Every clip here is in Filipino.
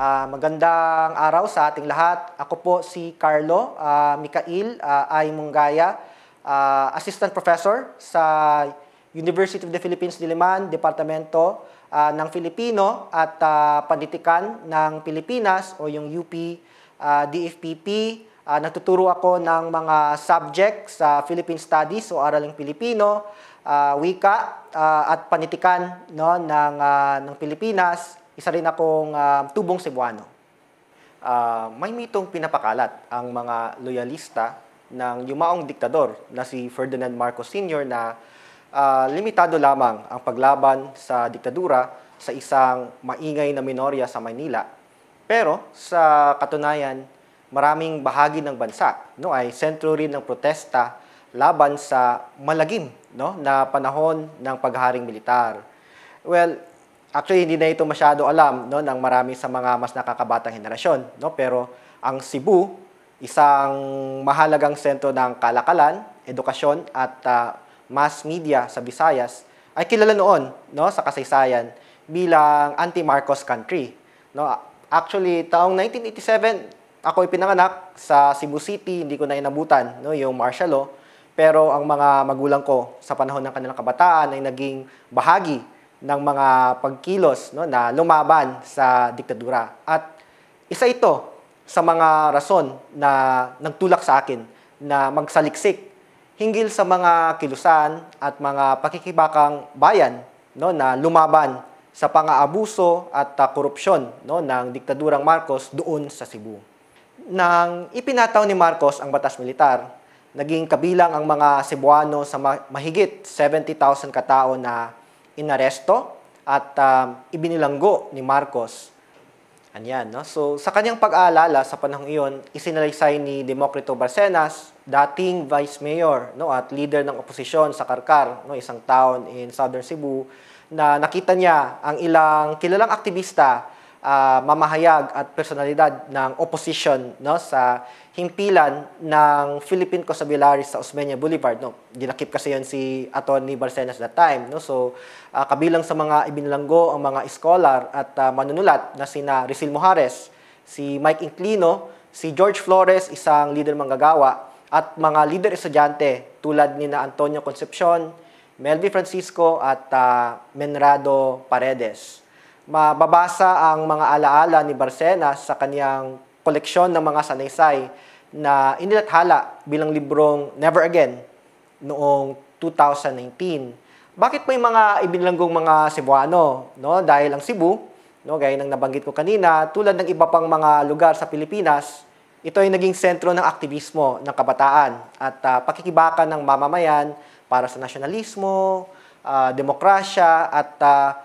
Magandang araw sa ating lahat. Ako po si Carlo Mikail I. Mungaya, Assistant Professor sa University of the Philippines, Diliman, Departamento ng Filipino at Panlitikan ng Pilipinas o yung UP DFPP. Nagtuturo ako ng mga subject sa Philippine Studies o Araling Pilipino, Wika at Panlitikan ng Pilipinas. Isa rin akong tubong Cebuano. May mitong pinapakalat ang mga loyalista ng yumaong diktador na si Ferdinand Marcos Sr. na limitado lamang ang paglaban sa diktadura sa isang maingay na minorya sa Maynila. Pero sa katunayan, maraming bahagi ng bansa ay sentro rin ng protesta laban sa malagim na panahon ng pagharing militar. Well, actually, hindi na ito masyado alam ng marami sa mga mas nakakabatang henerasyon. Pero ang Cebu, isang mahalagang sentro ng kalakalan, edukasyon at mass media sa Visayas, ay kilala noon sa kasaysayan bilang anti-Marcos country. Actually, taong 1987, ako ay pinanganak sa Cebu City, hindi ko na inabutan yung martial law. Pero ang mga magulang ko sa panahon ng kanilang kabataan ay naging bahagi ng mga pagkilos na lumaban sa diktadura. At isa ito sa mga rason na nagtulak sa akin na magsaliksik hinggil sa mga kilusan at mga pakikibakang bayan na lumaban sa pang-aabuso at korupsyon ng diktadurang Marcos doon sa Cebu. Nang ipinataw ni Marcos ang batas militar, naging kabilang ang mga Cebuano sa mahigit 70,000 katao na inaresto at ibinilanggo ni Marcos. So, sa kanyang pag-aalala sa panahong iyon, isinalaysay ni Democrito Barcenas, dating Vice Mayor at leader ng oposisyon sa Carcar, isang town in Southern Cebu, na nakita niya ang ilang kilalang aktivista, mamahayag at personalidad ng opposition sa himpilan ng Philippine Constabularies sa Osmeña Boulevard. Dinakip kasi yan si Atty. Barcenas that time. So, kabilang sa mga ibinilanggo ang mga scholar at manunulat na sina Rizal Mojares, si Mike Inclino, si George Flores, isang leader manggagawa, at mga leader estudyante tulad ni na Antonio Concepcion, Melvi Francisco at Menrado Paredes. Mababasa ang mga alaala ni Barcenas sa kanyang koleksyon ng mga sanaysay na inilathala bilang librong Never Again noong 2019. Bakit may mga ibinlanggong mga Cebuano? Dahil ang Cebu, gaya ng nabanggit ko kanina, tulad ng iba pang mga lugar sa Pilipinas, ito ay naging sentro ng aktivismo ng kabataan at pakikibakan ng mamamayan para sa nasyonalismo, demokrasya at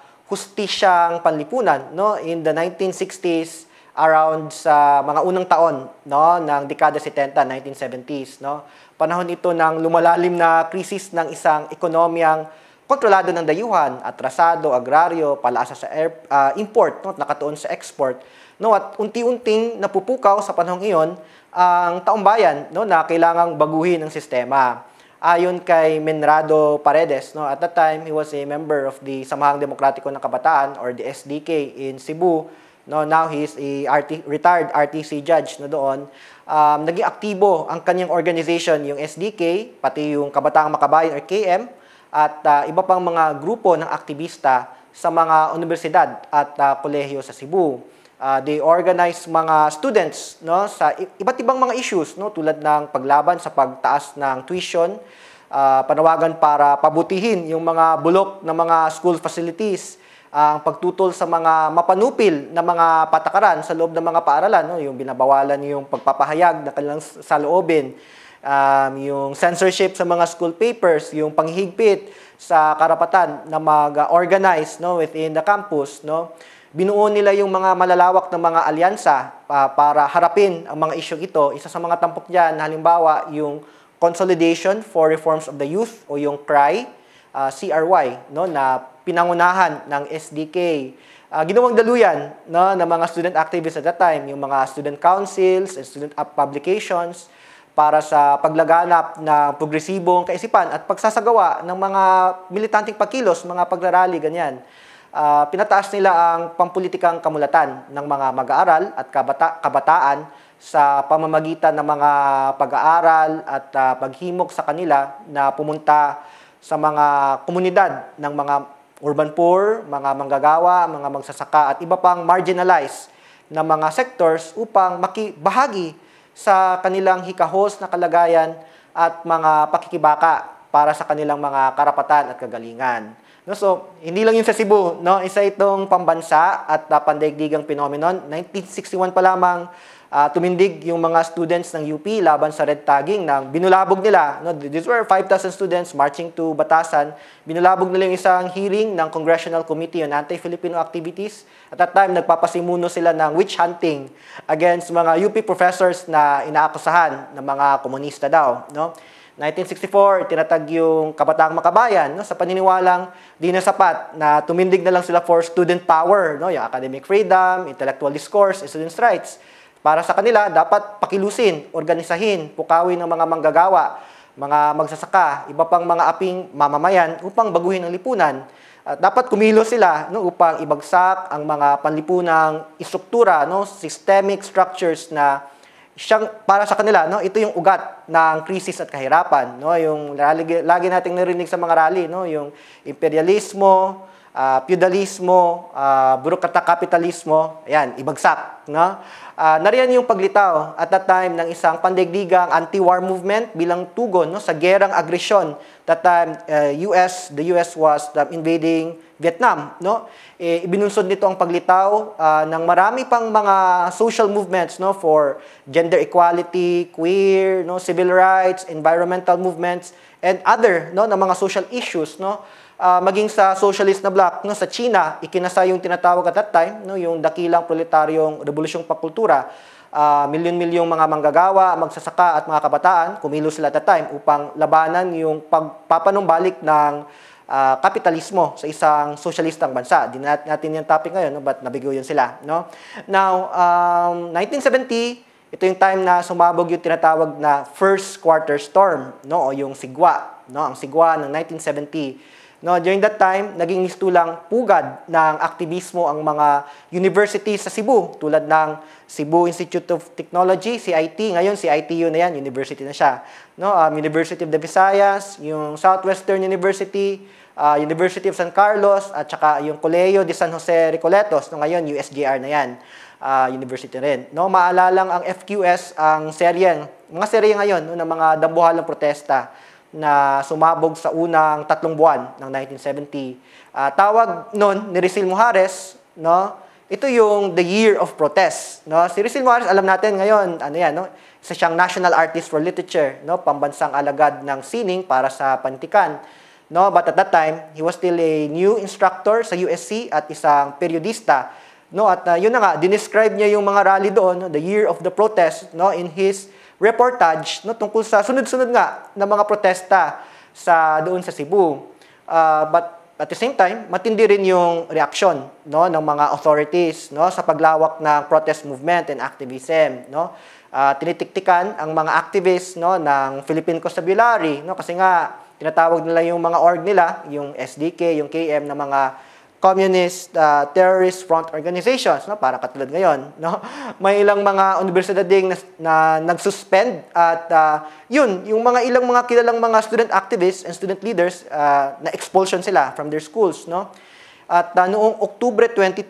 hustisyang panlipunan in the 1960s, around sa mga unang taon ng dekada 70, 1970s. Panahon ito ng lumalalim na krisis ng isang ekonomiyang kontrolado ng dayuhan, atrasado, agraryo, palaasa sa import, nakatuon sa export. At unti-unting napupukaw sa panahong iyon ang taumbayan na kailangang baguhin ang sistema. Ayon kay Menrado Paredes, at that time he was a member of the Samahang Demokratiko ng Kabataan or the SDK in Cebu. Now he is a retired RTC judge doon. Naging aktibo ang kanyang organization, yung SDK, pati yung Kabataang Makabayan or KM, at iba pang mga grupo ng aktivista sa mga universidad at kolehiyo sa Cebu. They organize mga students sa iba't ibang mga issues tulad ng paglaban sa pagtaas ng tuition, panawagan para pabutihin yung mga bulok na mga school facilities, ang pagtutol sa mga mapanupil na mga patakaran sa loob ng mga paaralan, yung binabawalan yung pagpapahayag na kanilang saloobin, yung censorship sa mga school papers, yung panghihigpit sa karapatan na mag-organize within the campus. Binuo nila yung mga malalawak na mga alyansa para harapin ang mga isyong ito. Isa sa mga tampok dyan, halimbawa, yung Consolidation for Reforms of the Youth o yung CRY, CRY, na pinangunahan ng SDK. Ginawang daluyan ng mga student activists at that time, yung mga student councils and student publications para sa paglaganap ng progresibong kaisipan at pagsasagawa ng mga militanteng pagkilos, mga pagrarally, ganyan. pinataas nila ang pampulitikang kamulatan ng mga mag-aaral at kabataan sa pamamagitan ng mga pag-aaral at paghimok sa kanila na pumunta sa mga komunidad ng mga urban poor, mga manggagawa, mga magsasaka at iba pang marginalized na mga sectors upang makibahagi sa kanilang hikahos na kalagayan at mga pakikibaka para sa kanilang mga karapatan at kagalingan. No, so, hindi lang yun sa Cebu, no? Isa itong pambansa at pandaigdigang phenomenon. 1961 pa lamang tumindig yung mga students ng UP laban sa red tagging na binulabog nila. No? These were 5,000 students marching to Batasan. Binulabog nila yung isang hearing ng Congressional Committee on Anti-Filipino Activities. At that time, nagpapasimuno sila ng witch hunting against mga UP professors na inaakusahan ng mga komunista daw. No? 1964, tinatag yung Kabataang Makabayan, no, sa paniniwalang di na sapat na tumindig na lang sila for student power, no, yung academic freedom, intellectual discourse, students' rights. Para sa kanila, dapat pakilusin, organisahin, pukawin ng mga manggagawa, mga magsasaka, iba pang mga aping mamamayan upang baguhin ang lipunan. At dapat kumilos sila, no, upang ibagsak ang mga panlipunang istruktura, no, systemic structures na siyang para sa kanila, no, ito yung ugat ng krisis at kahirapan, no, yung lagi nating narinig sa mga rally, no, yung imperialismo, feudalismo, burokrata kapitalismo, ayan, ibagsak, no. Nariyan yung paglitaw at that time ng isang pandaigdigang anti-war movement bilang tugon, no, sa gerang agresyon. That time the US was invading Vietnam, no. Ibinunsod nito ang paglitaw ng marami pang mga social movements, no, for gender equality, queer, no, civil rights, environmental movements and other, no, na mga social issues, no. Maging sa socialist na bloc, no, sa China, ikinasa yung tinatawag at that time, no, yung dakilang proletaryong revolusyong pakultura. Milyon-milyong mga manggagawa, magsasaka at mga kabataan, kumilos sila at that time upang labanan yung pagpapanumbalik ng kapitalismo sa isang sosyalistang bansa. Di natin yung topic ngayon, no, but nabigo yun sila. No? Now, 1970, ito yung time na sumabog yung tinatawag na first quarter storm, no, o yung sigwa, no, ang sigwa ng 1970. No, during that time, naging mistulang pugad ng aktivismo ang mga universities sa Cebu, tulad ng Cebu Institute of Technology, CIT. Ngayon, CITU na yan, university na siya. No, University of the Visayas, yung Southwestern University, University of San Carlos, at saka yung Colegio de San Jose Recoletos. No, ngayon, USJR na yan, university rin. No, maalalang ang FQS, ang mga serye ngayon, no, ng mga dambuhalang protesta na sumabog sa unang 3 buwan ng 1970. Tawag nun ni Rizal Mujares, no? Ito yung the year of protest, no? Si Rizal Mujares, alam natin ngayon, ano yan, no? Isa siyang National Artist for Literature, no? Pambansang alagad ng sining para sa pantikan, no? But at that time, he was still a new instructor sa USC at isang periodista, no? At yun na nga, dinescribe niya yung mga rally doon, no? The year of the protest, no? In his reportage, no, tungkol sa sunod-sunod nga na mga protesta doon sa Cebu. But at the same time, matindi rin yung reaksyon, no, ng mga authorities, no, sa paglawak ng protest movement and activism, no. Tinitiktikan ang mga activists, no, ng Philippine Constabulary, no, kasi nga tinatawag nila yung mga org nila, yung SDK, yung KM na mga communist terrorist front organizations, no, para katulad ngayon, no. May ilang mga universidad ding na nagsuspend at yun, yung mga ilang mga kilalang mga student activists and student leaders na expulsion sila from their schools, no. At noong Octubre 22,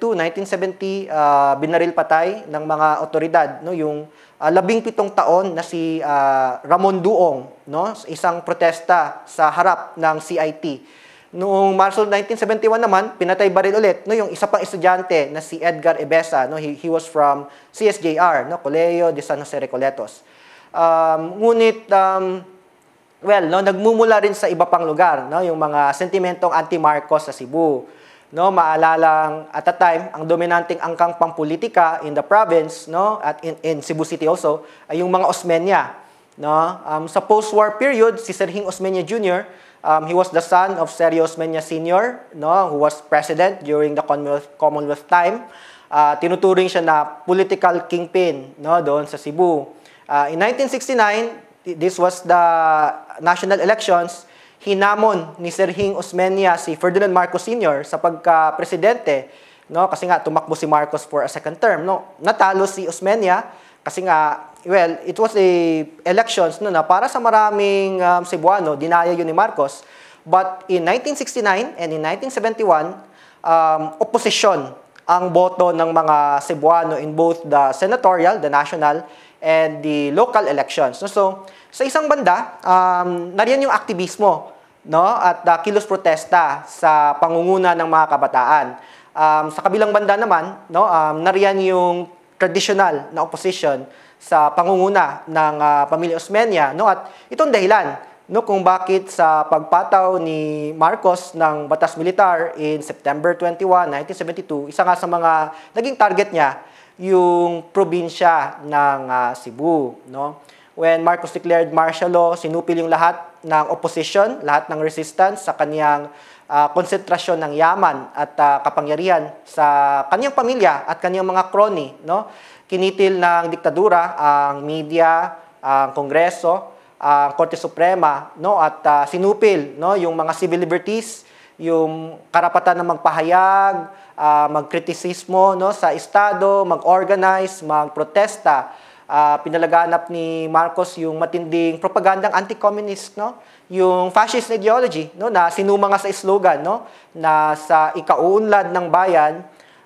1970, binaril patay ng mga otoridad, no, yung 17 taon na si Ramon Duong, no, isang protesta sa harap ng CIT. Noong Marso 1971 naman, pinatay baril ulit, no, yung isa pang estudyante na si Edgar Ebesa, no, he was from CSJR, no, Colegio de San Jose Recoletos. Ngunit well, no, nagmumula rin sa iba pang lugar, no, yung mga sentimentong anti-Marcos sa Cebu. No, maalalang at that time ang dominanteng angkang pampolitika in the province, no, at in Cebu City also ay yung mga Osmeña, no. Sa post-war period, si Serging Osmeña Jr., he was the son of Sergio Osmeña Sr., no, who was president during the Commonwealth time. Tinuturing siya na political kingpin, no, doon sa Cebu. In 1969, this was the national elections. hinamon ni Serging Osmeña si Ferdinand Marcos Sr. sa pagka-presidente, no? Kasi nga tumakbo si Marcos for a second term, no? Natalo si Osmeña kasi nga, well, it was a elections no, na para sa maraming Cebuano, dinaya yun ni Marcos. But in 1969 and in 1971, opposition ang boto ng mga Cebuano in both the senatorial, the national, and the local elections. So, sa isang banda, nariyan yung aktivismo, no, at kilos protesta sa pangunguna ng mga kabataan. Sa kabilang banda naman, no, nariyan yung traditional na opposition sa pangunguna ng pamilya Osmeña, no, at itong dahilan, no, kung bakit sa pagpataw ni Marcos ng batas militar in September 21, 1972, isa nga sa mga naging target niya yung probinsya ng Cebu, no? When Marcos declared martial law, sinupil yung lahat ng opposition, lahat ng resistance sa kaniyang konsentrasyon ng yaman at kapangyarihan sa kaniyang pamilya at kaniyang mga crony, no? Kinitil ng diktadura ang media, ang Kongreso, ang Korte Suprema, no, at sinupil, no, yung mga civil liberties, yung karapatan na magpahayag, magkritisismo, no, sa estado, mag-organize, magprotesta. Pinalaganap ni Marcos yung matinding propagandang anti-communist, no, yung fascist ideology, no, na sinuma nga sa slogan, no, na sa ikauunlad ng bayan,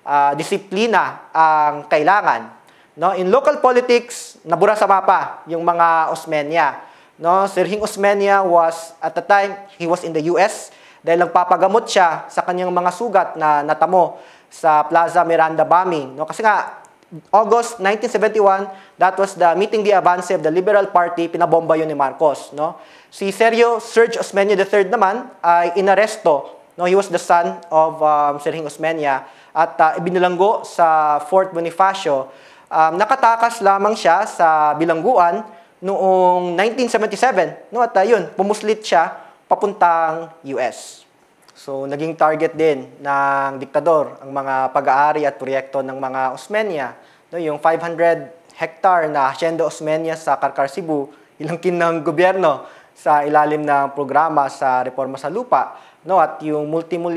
disiplina ang kailangan, no. In local politics, nabura sa mapa yung mga Osmeña, no. Serging Osmeña was at the time he was in the US dahil nagpapagamot siya sa kanyang mga sugat na natamo sa Plaza Miranda bombing, no. Kasi nga August 1971, that was the meeting de avance of the Liberal Party, pinabomba yun ni Marcos, no. Si Sergio Osmeña III naman ay inaresto, no. He was the son of Serging Osmeña at ibinulanggo sa Fort Bonifacio. Nakatakas lamang siya sa bilangguan noong 1977, no, at yun, pumuslit siya papuntang US. So, naging target din ng diktador ang mga pag-aari at proyekto ng mga Osmeña. No, yung 500 hectare na Hacienda Osmeña sa Carcar, Cebu, ilangkin ng gobyerno sa ilalim ng programa sa Reforma sa Lupa. No, at yung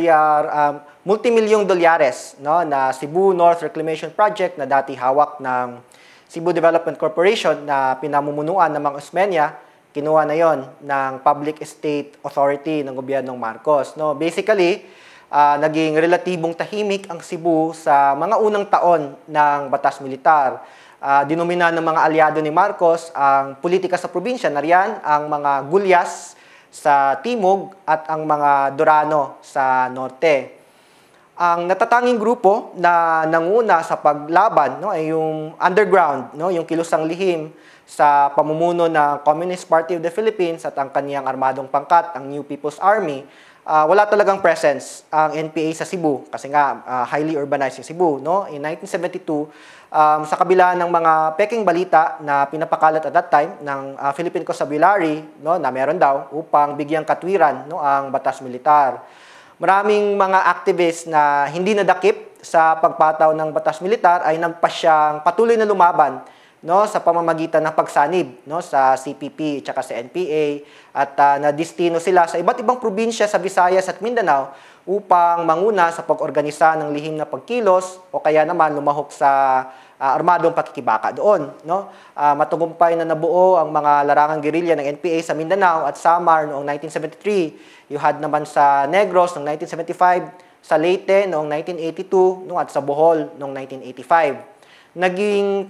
multimilyong dolyares, no, na Cebu North Reclamation Project na dati hawak ng Cebu Development Corporation na pinamumunuan ng mga Osmeña, kinuha na yon ng Public Estate Authority ng gobyernong Marcos. No, basically, naging relatibong tahimik ang Cebu sa mga unang taon ng batas militar. Dinomina ng mga aliado ni Marcos ang politika sa probinsya, nariyan ang mga Gulyas sa timog at ang mga Dorano sa norte. Ang natatanging grupo na nanguna sa paglaban, no, ay yung underground, no, yung kilusang lihim sa pamumuno ng Communist Party of the Philippines at ang kaniyang armadong pangkat, ang New People's Army. Wala talagang presence ang NPA sa Cebu kasi nga highly urbanized yung Cebu, no. In 1972, sa kabila ng mga peking balita na pinapakalat at that time ng Philippine Constabulary, no, na meron daw upang bigyang katwiran, no, ang batas militar. Maraming mga activists na hindi nadakip sa pagpataw ng batas militar ay nagpasyang patuloy na lumaban, no, sa pamamagitan ng pagsanib, no, sa CPP at sa NPA at nadistino sila sa iba't ibang probinsya sa Visayas at Mindanao upang manguna sa pag-organisa ng lihim na pagkilos o kaya naman lumahok sa armadong pakikibaka doon, no. Matagumpay na nabuo ang mga larangang gerilya ng NPA sa Mindanao at Samar noong 1973. You had naman sa Negros noong 1975, sa Leyte noong 1982, no, at sa Bohol noong 1985. Naging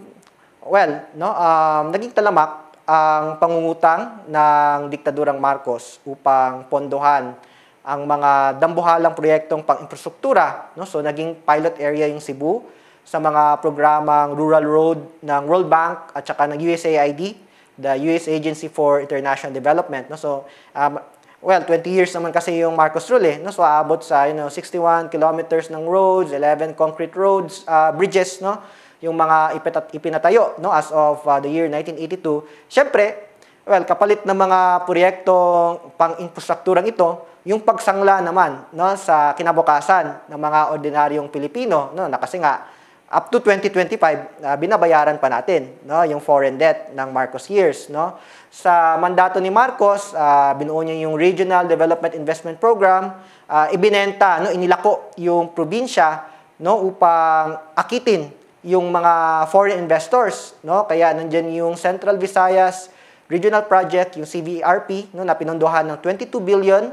talamak ang pangungutang ng diktadurang Marcos upang pondohan ang mga dambuhalang proyektong pang-infrastruktura, no. So naging pilot area yung Cebu sa mga programang rural road ng World Bank at saka ng USAID, the US Agency for International Development, no. So 20 years naman kasi yung Marcos rule, no. So aabot sa 61 kilometers ng roads, 11 concrete roads, bridges, no, yung mga ipinatayo, no, as of the year 1982. Syempre, kapalit ng mga proyektong pang-infrastrukturang ito, yung pagsangla naman, no, sa kinabukasan ng mga ordinaryong Pilipino, no, na kasi nga up to 2025, binabayaran pa natin, no, yung foreign debt ng Marcos years, no. Sa mandato ni Marcos, binuo niya yung Regional Development Investment Program, ibinenta, no, inilako yung probinsya, no, upang akitin yung mga foreign investors, no. Kaya nandiyan yung Central Visayas Regional Project, yung CVRP, no, na pinondohan ng $22 billion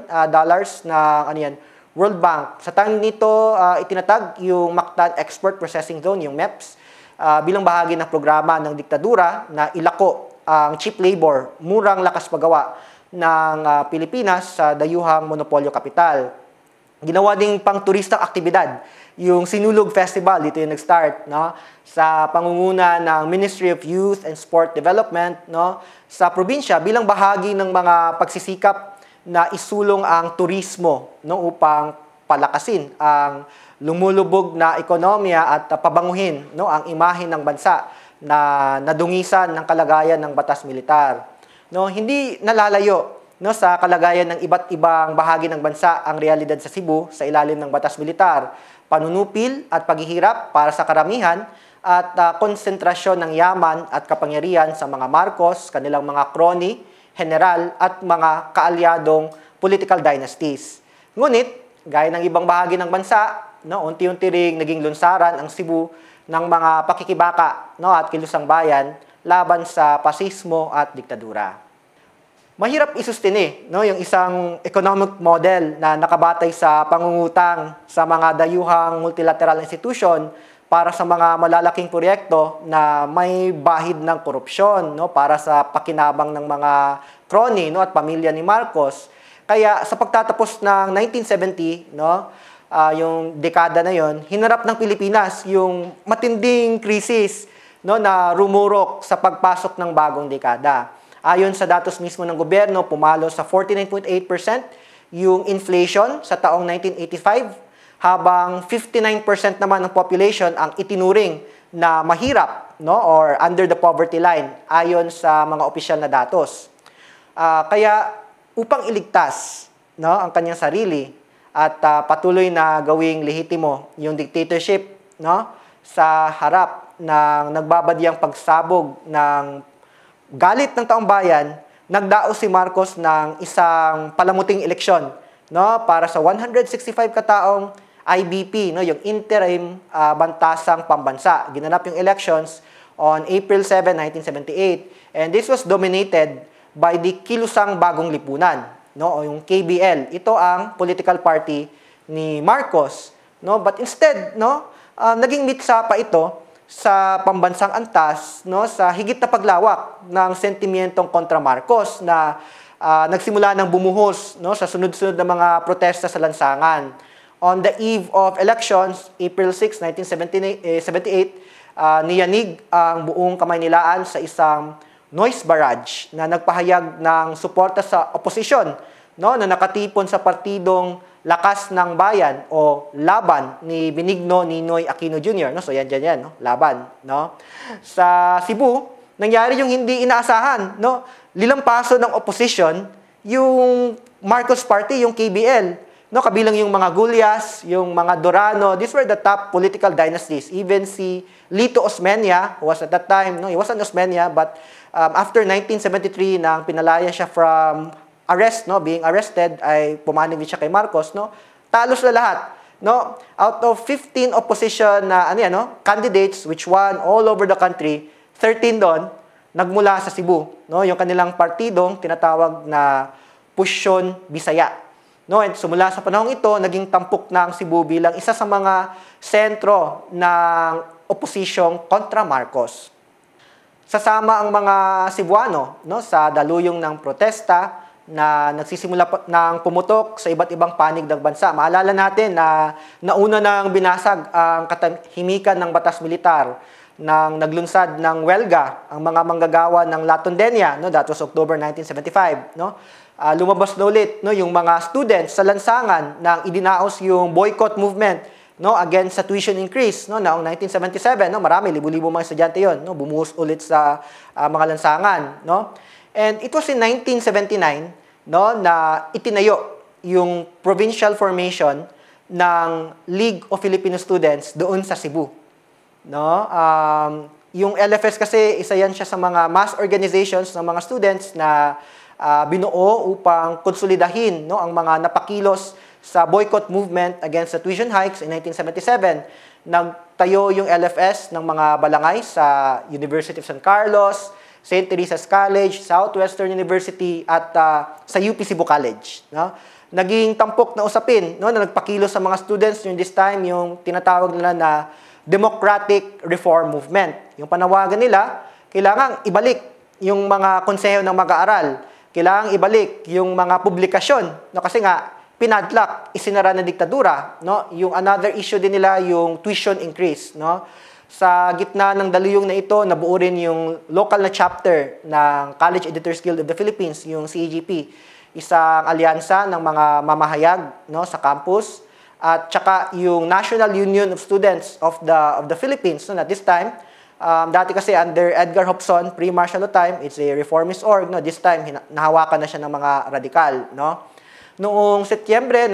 na ano yan, World Bank. Sa tanging nito, itinatag yung Mactan Export Processing Zone, yung MEPS, bilang bahagi ng programa ng diktadura na ilako ang cheap labor, murang lakas paggawa ng Pilipinas sa dayuhang monopolyo kapital. Ginawa ding pang turistang aktibidad yung Sinulog Festival, dito yung nag-start, no, sa pangunguna ng Ministry of Youth and Sport Development, no, sa probinsya bilang bahagi ng mga pagsisikap na isulong ang turismo, no, upang palakasin ang lumulubog na ekonomiya at pabanguhin, no, ang imahe ng bansa na nadungisan ng kalagayan ng batas militar. No, hindi nalalayo, no, sa kalagayan ng iba't ibang bahagi ng bansa ang realidad sa Cebu sa ilalim ng batas militar, panunupil at paghihirap para sa karamihan at konsentrasyon ng yaman at kapangyarihan sa mga Marcos, kanilang mga crony, general at mga kaalyadong political dynasties. Ngunit, gaya ng ibang bahagi ng bansa, no, unti-unti ring naging lunsaran ang Cebu ng mga pakikibaka, no, at kilusang bayan laban sa pasismo at diktadura. Mahirap isustine, no, yung isang economic model na nakabatay sa pangungutang sa mga dayuhang multilateral institution para sa mga malalaking proyekto na may bahid ng korupsyon, no, para sa pakinabang ng mga crony, no, at pamilya ni Marcos. Kaya sa pagtatapos ng 1970, no, yung dekada na yon, hinarap ng Pilipinas yung matinding krisis, no, na rumurok sa pagpasok ng bagong dekada. Ayon sa datos mismo ng gobyerno, pumalo sa 49.8% yung inflation sa taong 1985, habang 59% naman ng population ang itinuring na mahirap, no, or under the poverty line ayon sa mga opisyal na datos. Kaya upang iligtas, no, ang kanyang sarili at patuloy na gawing lehitimo yung dictatorship, no, sa harap ng nagbabadyang pagsabog ng galit ng taong bayan, nagdaos si Marcos ng isang palamuting eleksyon, no, para sa 165 kataong IBP, no, yung interim bantasang pambansa. Ginanap yung elections on April 7, 1978, and this was dominated by the Kilusang Bagong Lipunan, no, o yung KBL. Ito ang political party ni Marcos, no, but instead, no, naging mitsa pa ito sa pambansang antas, no, sa higit na paglawak ng sentimentong kontra Marcos na nagsimula ng bumuhos, no, sa sunod-sunod na mga protesta sa lansangan. On the eve of elections, April 6, 1978, niyanig ang buong Kamaynilaan sa isang noise barrage na nagpahayag ng suporta sa oposisyon, no, na nakatipon sa partidong Lakas ng Bayan o Laban ni Benigno Ninoy Aquino Jr. No? So yan, no? Laban. No? Sa Cebu, nangyari yung hindi inaasahan. No? Lilampaso ng opposition yung Marcos Party, yung KBL. No? Kabilang yung mga Gulyas, yung mga Dorano. These were the top political dynasties. Even si Lito Osmeña, who was at that time, no? He was an Osmeña, but after 1973, nang pinalaya siya from arrest, no, being arrested, ay pumanig siya kay Marcos, no, talos na lahat, no, out of 15 opposition na candidates which won all over the country, 13 doon nagmula sa Cebu, no, yung kanilang partidong tinatawag na Pusyon Bisaya, no, and sumula sa panahong ito naging tampok na ang Cebu bilang isa sa mga sentro ng oposisyong kontra Marcos. Sasama ang mga Cebuano, no, sa daluyong ng protesta na nagsisimula ng pumutok sa iba't ibang panig ng bansa. Maalala natin na nauna nang binasag ang katahimikan ng batas militar nang naglunsad ng welga ang mga manggagawa ng La Tondena, no, that was October 1975, no. Lumabas na ulit, no, yung mga students sa lansangan nang idinaos yung boycott movement, no, against sa tuition increase, no, noong 1977, no, marami libo-libo mga estudyante yon, no, bumuhos ulit sa mga lansangan, no. And it was in 1979, no, na itinayo yung provincial formation ng League of Filipino Students doon sa Cebu. no? Yung LFS kasi isa yan siya sa mga mass organizations ng mga students na binuo upang konsolidahin, no, ang mga napakilos sa boycott movement against the tuition hikes in 1977. Nagtayo yung LFS ng mga balangay sa University of San Carlos, St. Teresa's College, Southwestern University at sa UP Cebu College, no? Naging tampok na usapin, no, na nagpakilos sa mga students during this time yung tinatawag nila na Democratic Reform Movement. Yung panawagan nila, kailangang ibalik yung mga konseho ng mag-aaral. Kailangang ibalik yung mga publikasyon, no, kasi nga pinadlock, isinara na diktadura, no? Yung another issue din nila yung tuition increase, no? Sa gitna ng daluyong na ito, nabuo rin yung local na chapter ng College Editors Guild of the Philippines, yung CEGP, isang alyansa ng mga mamahayag, no, sa campus, at saka yung National Union of Students of the Philippines, no, at this time, dati kasi under Edgar Hopson, pre-martial law time, it's a reformist org, no, this time nahawakan na siya ng mga radikal, no. Noong Setyembre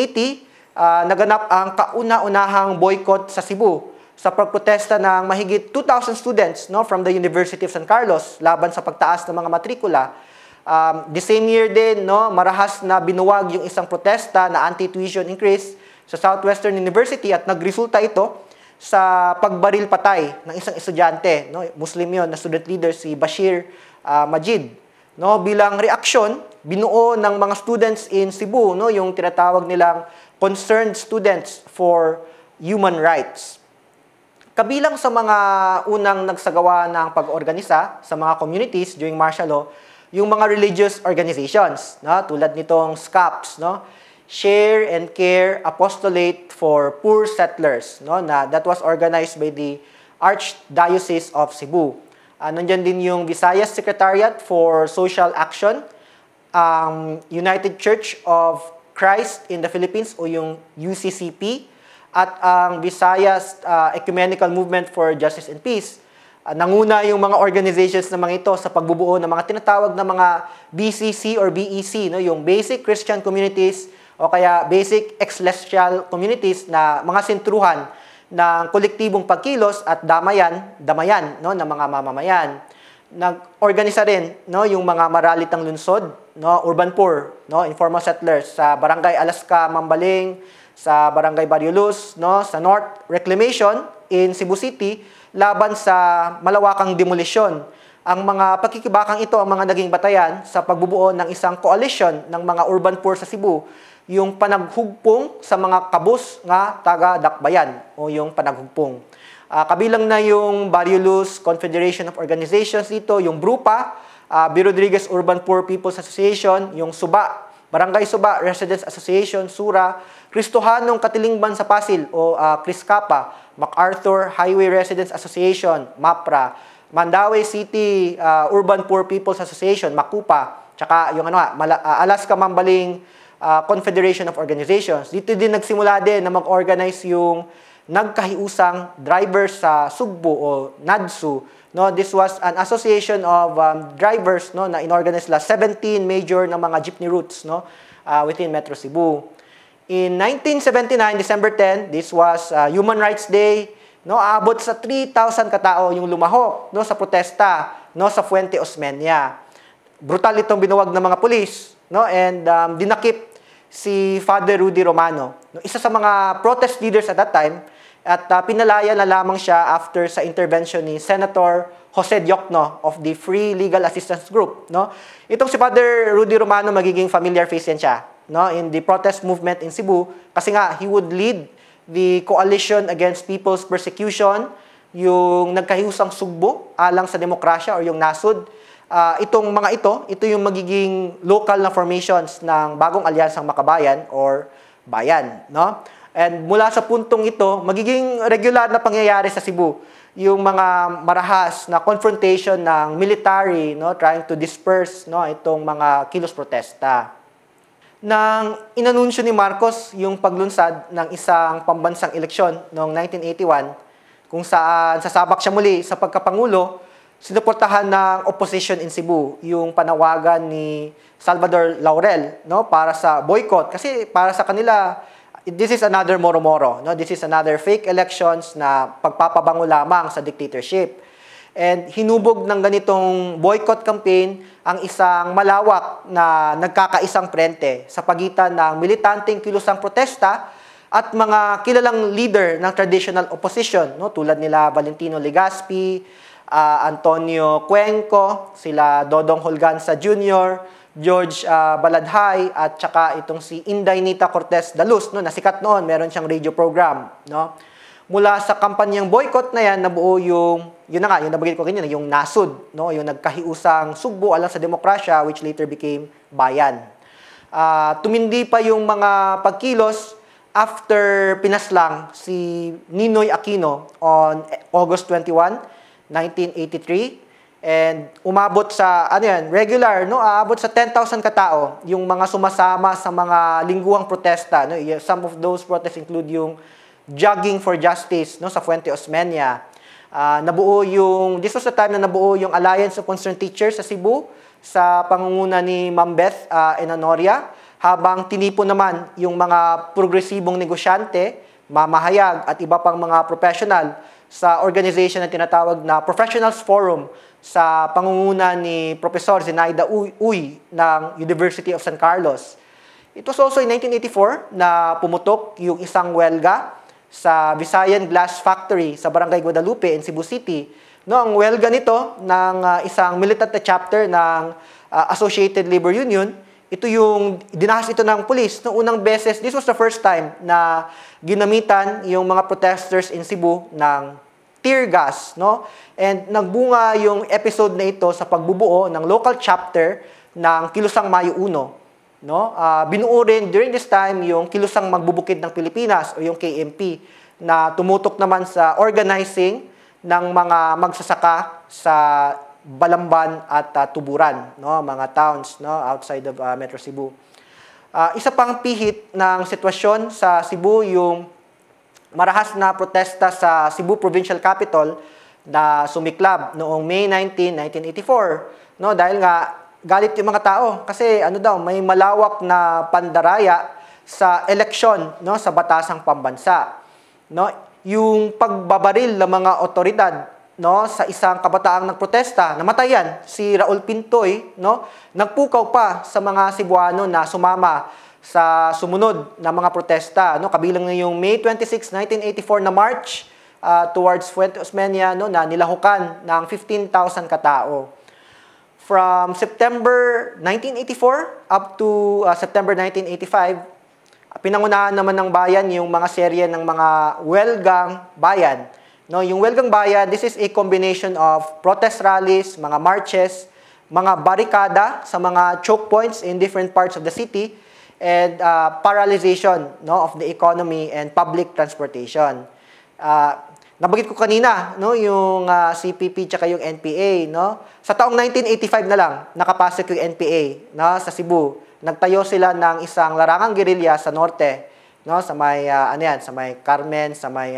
1980, naganap ang kauna-unahang boycott sa Cebu sa pagprotesta ng mahigit 2,000 students, no, from the University of San Carlos laban sa pagtaas ng mga matrikula. The same year din, no, marahas na binuwag yung isang protesta na anti-tuition increase sa Southwestern University at nagresulta ito sa pagbaril patay ng isang estudyante, no, Muslim yon, na student leader si Bashir Majid. No, bilang reaksyon, binuo ng mga students in Cebu, no, yung tinatawag nilang Concerned Students for Human Rights. Kabilang sa mga unang nagsagawa ng pag-organisa sa mga communities during martial law, yung mga religious organizations, no, tulad nitong SCAPS, no, Share and Care Apostolate for Poor Settlers, no, na that was organized by the Archdiocese of Cebu. Nandiyan din yung Visayas Secretariat for Social Action, United Church of Christ in the Philippines o yung UCCP, at ang Visayas Ecumenical Movement for Justice and Peace. Nanguna yung mga organizations na mga ito sa pagbubuo ng mga tinatawag na mga BCC or BEC, no, yung Basic Christian Communities o kaya Basic Ecclesial Communities, na mga sentruhan ng kolektibong pagkilos at damayan, no, ng mga mamamayan. Nag-organisa rin, no, yung mga maralitang lungsod, no, urban poor, no, informal settlers sa Barangay Alaska, Mambaling, sa Barangay Barrio Luz, no, sa North Reclamation in Cebu City, laban sa malawakang demolisyon. Ang mga pagkikibakang ito ang mga naging batayan sa pagbubuo ng isang coalition ng mga urban poor sa Cebu, yung panaghugpong sa mga kabus nga taga-dakbayan o yung panaghugpong. Kabilang na yung Barrio Luz Confederation of Organizations dito, yung BRUPA, B. Rodriguez Urban Poor People's Association, yung SUBA, Barangay Suba Residents Association, SURA, Kristohanong Katilingban sa Pasil o Kriskapa, MacArthur Highway Residents Association, MAPRA, Mandaue City Urban Poor People's Association, MACUPA, tsaka yung Alaska Mambaling Confederation of Organizations. Dito din nagsimula din na mag-organize yung nagkahiusang drivers sa Sugbo o NADSU. No, this was an association of drivers, no, na inorganize la 17 major na mga jeepney routes, no, within Metro Cebu. In 1979, December 10, this was Human Rights Day, no, aabot sa 3,000 katao yung lumahok, no, sa protesta, no, sa Fuente Osmeña. Brutal itong binuwag ng mga pulis, no, and dinakip si Father Rudy Romano, no, isa sa mga protest leaders at that time, at pinalaya na lamang siya after sa intervention ni Senator Jose Diokno of the Free Legal Assistance Group, no. Itong si Father Rudy Romano, magiging familiar face yan siya, no, in the protest movement in Cebu, kasi nga he would lead the coalition against people's persecution, yung nagkahiusang sugbo alang sa demokrasya o yung NASUD. Itong mga ito yung magiging local na formations ng bagong alyansang makabayan or bayan, no. And mula sa puntong ito, magiging regular na pangyayari sa Cebu yung mga marahas na confrontation ng military, no, trying to disperse, no, itong mga kilos protesta. Nang inanunsyo ni Marcos yung paglunsad ng isang pambansang eleksyon noong 1981, kung saan sasabak siya muli sa pagkapangulo, sinuportahan ng opposition in Cebu yung panawagan ni Salvador Laurel, no, para sa boycott. Kasi para sa kanila, this is another moro-moro, no? This is another fake elections na pagpapabango lamang sa dictatorship. And hinubog ng ganitong boycott campaign ang isang malawak na nagkakaisang frente sa pagitan ng militanteng kilusang protesta at mga kilalang leader ng traditional opposition, no? Tulad nila Valentino Legaspi, Antonio Cuenco, sila Dodong Holganza Jr., George Baladhay, at saka itong si Inday Nita Cortez Daluz, no, na sikat noon, meron siyang radio program, no. Mula sa kampanyang boycott na yan, nabuo yung na nga, yung nabanggit ko kanina, yung NASUD, no, yung nagkahiusang sugbo alang sa demokrasya, which later became Bayan. Tumindi pa yung mga pagkilos after pinaslang si Ninoy Aquino on August 21, 1983. And umabot sa, regular, no? Aabot sa 10,000 katao yung mga sumasama sa mga lingguhang protesta. No? Some of those protests include yung Jogging for Justice, no? Sa Fuente Osmeña. This was the time na nabuo yung Alliance of Concerned Teachers sa Cebu sa pangunguna ni Ma'am Beth Enanoria, habang tinipo naman yung mga progresibong negosyante, mamahayag at iba pang mga professional sa organization na tinatawag na Professionals Forum sa pangunguna ni Professor Zenaida Uy ng University of San Carlos. It was also in 1984 na pumutok yung isang welga sa Visayan Glass Factory sa Barangay Guadalupe in Cebu City. No, ang welga nito ng isang militant na chapter ng Associated Labor Union, ito yung dinahas ito ng pulis. No, unang beses, this was the first time na ginamitan yung mga protesters in Cebu ng tear gas, no? And nagbunga yung episode na ito sa pagbubuo ng local chapter ng Kilusang Mayo 1, no? Binuo rin during this time yung Kilusang Magbubukid ng Pilipinas o yung KMP na tumutok naman sa organizing ng mga magsasaka sa Balamban at Tuburan, no? Mga towns, no, outside of Metro Cebu. Isa pang pihit ng sitwasyon sa Cebu yung marahas na protesta sa Cebu Provincial Capital na sumiklab noong May 19, 1984. No, dahil nga galit yung mga tao kasi may malawak na pandaraya sa eleksyon, no, sa batasang pambansa. No, yung pagbabaril ng mga otoridad, no, sa isang kabataang nagprotesta, namatayan si Raul Pintoy, no, nagpukaw pa sa mga Cebuano na sumama sa sumunod na mga protesta, no, kabilang na yung May 26, 1984 na march towards Fuente Osmeña, no, na nilahukan ng 15,000 katao. From September 1984 up to September 1985, pinangunahan naman ng bayan yung mga serye ng mga welgang bayan. No, yung welgang bayan, this is a combination of protest rallies, mga marches, mga barikada sa mga choke points in different parts of the city, and paralyzation, no, of the economy and public transportation. Nabanggit ko kanina, no, yung CPP tsaka yung NPA, no. Sa taong 1985 na lang nakapasok yung NPA, no, sa Cebu. Nagtayo sila ng isang larangang gerilya sa norte, no, sa may sa may Carmen, sa may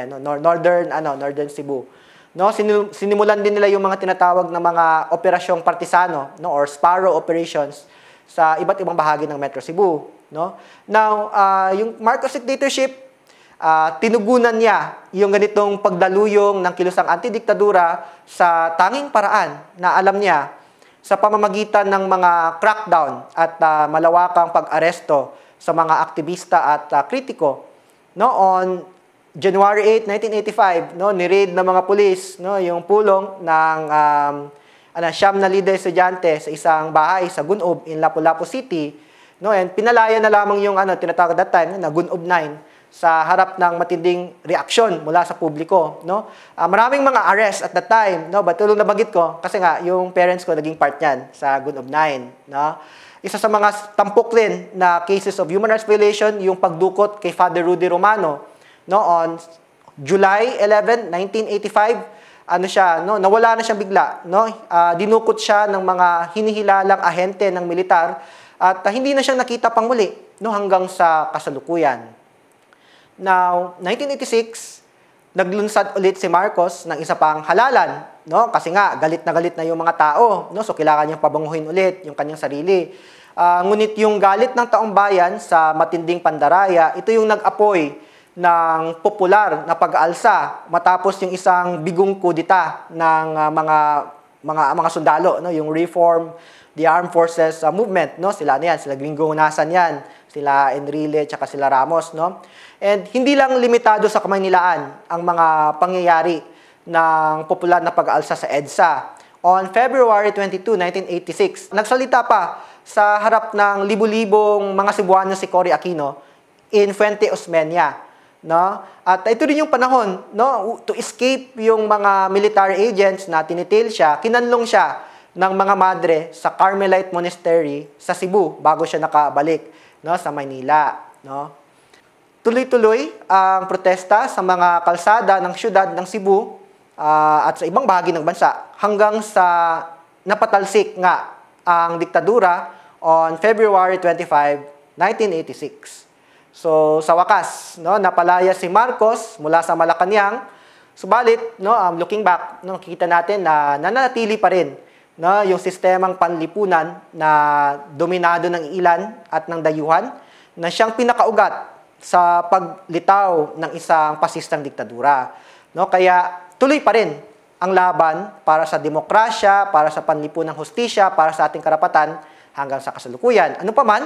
northern Cebu. No, sinimulan din nila yung mga tinatawag na mga operasyong partisano, no, or sparrow operations sa iba't ibang bahagi ng Metro Cebu, no? Now, yung Marcos dictatorship, tinugunan niya yung ganitong pagdaluyong ng kilusang antidiktadura sa tanging paraan na alam niya sa pamamagitan ng mga crackdown at malawakang pag-aresto sa mga aktivista at kritiko. No, on January 8, 1985, no, ni-raid ng mga pulis, no, yung pulong ng siyam na leader estudyante sa isang bahay sa Gunob in Lapu-Lapu City, no, and pinalaya na lamang yung tinatawag that time na Gunob 9 sa harap ng matinding reaksyon mula sa publiko, no. Maraming mga arrest at that time, no, but tulong nabanggit ko kasi nga yung parents ko naging part niyan sa Gunob 9, no. Isa sa mga tampok din na cases of human rights violation yung pagdukot kay Father Rudy Romano, no, on July 11, 1985. Nawala na siyang bigla, no? Dinukot siya ng mga hinihilalang ahente ng militar at hindi na siya nakita pang muli, no, hanggang sa kasalukuyan. Now, 1986, naglunsad ulit si Marcos ng isa pang halalan, no? Kasi nga galit na yung mga tao, no? So kailangan niyang pabanguhin ulit yung kanyang sarili. Ngunit yung galit ng taong bayan sa matinding pandaraya, ito yung nag-apoy ng popular na pag-aalsa matapos yung isang bigong kudita ng mga sundalo, no, yung Reform the Armed Forces movement, no, sila na yan, sila Gringo Hunasan yan, sila Enrile, tsaka sila Ramos, no. And hindi lang limitado sa Kamaynilaan ang mga pangyayari ng popular na pag-aalsa sa EDSA. On February 22, 1986, nagsalita pa sa harap ng libu-libong mga Cebuano si Cory Aquino in Fuente Osmeña, no? At ito din yung panahon, no, to escape yung mga military agents na tinitail siya, kinanlong siya ng mga madre sa Carmelite Monastery sa Cebu bago siya nakabalik, no, sa Maynila, no? Tuloy-tuloy ang protesta sa mga kalsada ng siyudad ng Cebu at sa ibang bahagi ng bansa hanggang sa napatalsik nga ang diktadura on February 25, 1986. So sa wakas, no, napalaya si Marcos mula sa Malacanang. Subalit, no, looking back, no, nakikita natin na nananatili pa rin, no, yung sistemang panlipunan na dominado ng ilan at ng dayuhan na siyang pinakaugat sa paglitaw ng isang pasistang diktadura. No, kaya tuloy pa rin ang laban para sa demokrasya, para sa panlipunang hustisya, para sa ating karapatan hanggang sa kasalukuyan. Ano pa man,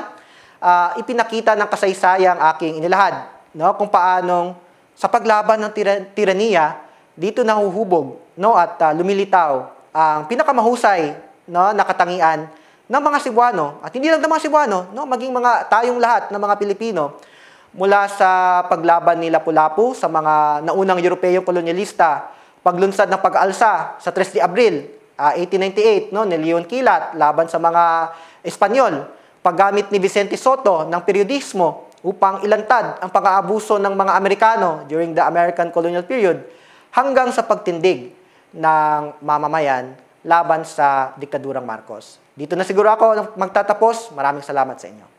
ipinakita ng kasaysayang aking inilahad, no, kung paanong sa paglaban ng tiraniya, dito nahuhubog, no, at lumilitaw ang pinakamahusay, no, na katangian ng mga Cebuano. At hindi lang ng mga Cebuano, no, maging mga tayong lahat ng mga Pilipino, mula sa paglaban ni Lapu-Lapu sa mga naunang Europeyong kolonyalista, paglunsad ng pag-aalsa sa 3 de Abril, 1898, no, ni Leon Quilat laban sa mga Espanyol, paggamit ni Vicente Soto ng periodismo upang ilantad ang pang-aabuso ng mga Amerikano during the American colonial period, hanggang sa pagtindig ng mamamayan laban sa diktadurang Marcos. Dito na siguro ako magtatapos. Maraming salamat sa inyo.